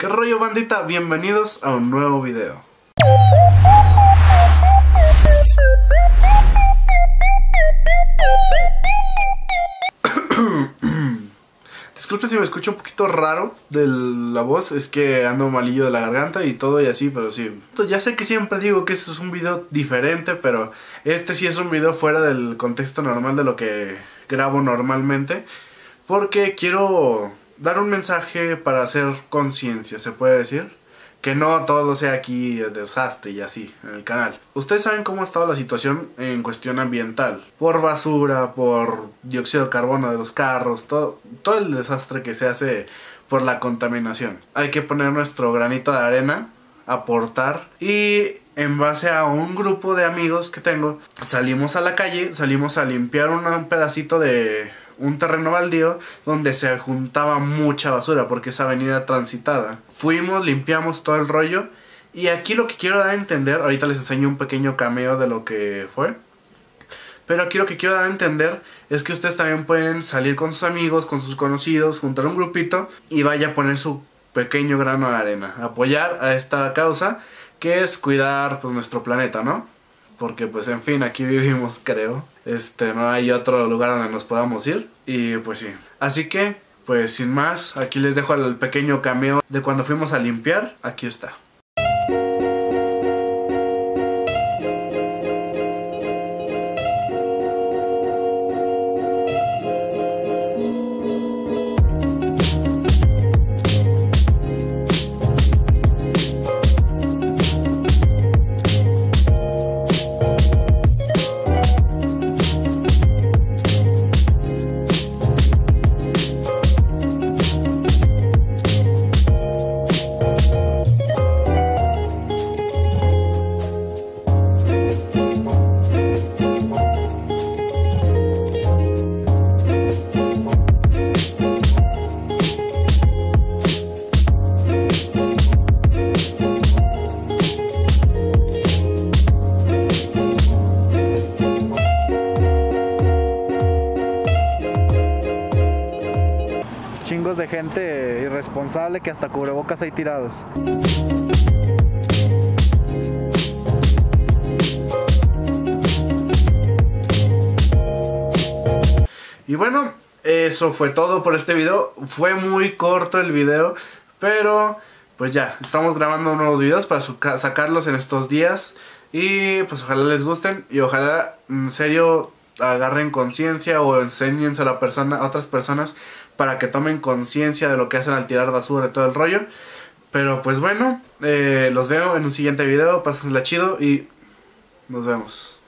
¿Qué rollo, bandita? Bienvenidos a un nuevo video. Disculpe si me escucho un poquito raro de la voz, es que ando malillo de la garganta y todo y así, pero sí. Ya sé que siempre digo que este es un video diferente, pero este sí es un video fuera del contexto normal de lo que grabo normalmente, porque quiero dar un mensaje para hacer conciencia, se puede decir. Que no todo sea aquí desastre y así en el canal. Ustedes saben cómo ha estado la situación en cuestión ambiental. Por basura, por dióxido de carbono de los carros, todo el desastre que se hace por la contaminación. Hay que poner nuestro granito de arena, aportar, y en base a un grupo de amigos que tengo, salimos a la calle, salimos a limpiar un pedacito de un terreno baldío donde se juntaba mucha basura porque es avenida transitada. Fuimos, limpiamos todo el rollo, y aquí lo que quiero dar a entender, ahorita les enseño un pequeño cameo de lo que fue, pero aquí lo que quiero dar a entender es que ustedes también pueden salir con sus amigos, con sus conocidos, juntar un grupito y vaya a poner su pequeño grano de arena, apoyar a esta causa que es cuidar pues nuestro planeta, ¿no? Porque pues en fin, aquí vivimos, creo. No hay otro lugar donde nos podamos ir. Y pues sí. Así que, pues sin más, aquí les dejo el pequeño cameo de cuando fuimos a limpiar. Aquí está. Chingos de gente irresponsable que hasta cubrebocas hay tirados. Y bueno, eso fue todo por este video. Fue muy corto el video, pero pues ya, estamos grabando nuevos videos para sacarlos en estos días. Y pues ojalá les gusten y ojalá en serio agarren conciencia o enséñense a otras personas para que tomen conciencia de lo que hacen al tirar basura y todo el rollo. Pero pues bueno, los veo en un siguiente video, pásensela chido y nos vemos.